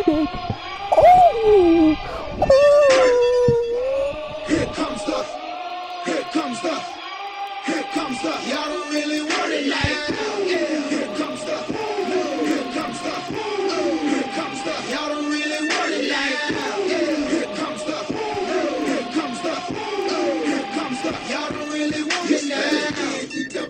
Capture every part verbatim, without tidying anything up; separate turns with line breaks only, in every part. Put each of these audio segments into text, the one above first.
baby. Oh, oh.
Here comes the, here comes the, here comes the. Y'all don't really want it like that. Yeah. Here comes the, here comes the, here comes the. Y'all don't really want it like that. Yeah. Here comes the, here comes the, here comes the. Y'all don't really want it now.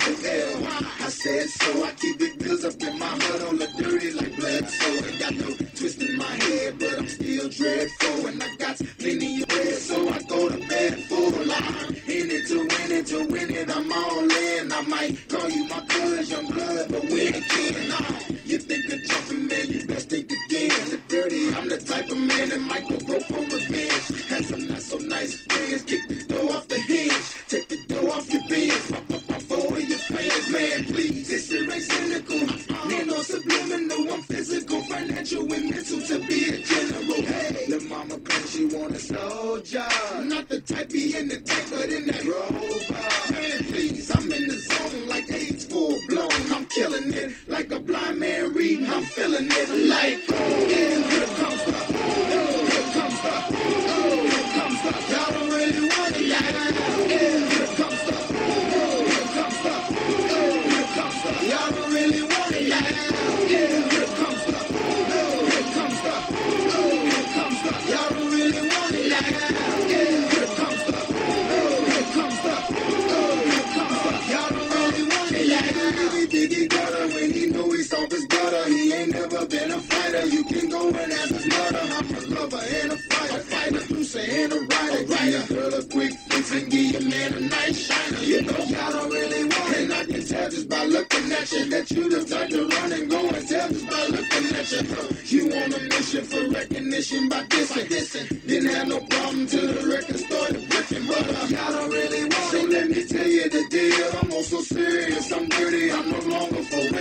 I said so. I keep it bills up in my heart on the dirty like blood. So I got no twist in my head, but I'm still dreadful. And I got plenty of bread, so I go to bed full. I'm in it to win it, to win it. I'm all in. I might call you my cuz, young blood, but when again, nah, you think of jumping, man, you best think again. The dirty, I'm the type of man that might go go for revenge. Had some not so nice friends, kick the door off the hinge, take the door off your bins, pop up my phone in your fans, man, please. This shit ain't cynical, nano subliminal, I'm physical, financial, and mental to be a general. Hey, the mama claims she want a soldier, not the type be in the tank, but in that rover. Man, please, I'm in the zone like AIDS full blown. I'm killing it like a blind man reading. I'm feeling it like, oh, yeah, here comes the, oh, here comes the, oh, here comes the. Y'all don't really want it like that. Yeah, here comes the, oh, here comes the, oh, here comes the. Y'all don't really want it like that. Yeah, here comes the, oh, here comes the, oh, here comes the. Y'all don't really want it like that. Yeah, here comes the, oh, here comes the, oh, here comes the. Y'all don't really want it like that. He think he got her when he know he's off his butter. He ain't never been a fighter. You can go and ask his mother. I'm a lover and a fighter, fighter, producer and a writer. Writer, girl, a quick fix and give your man a nice shiner. You know y'all don't really want it. And I can tell just by looking at you that you the type to run and go and tell just by looking at you. You on a mission for recognition by dissing, dissing. Didn't have no problem till the record started ripping, but uh, y'all don't really want it. So let me tell you the deal. I'm also serious. I'm dirty. I'm no longer for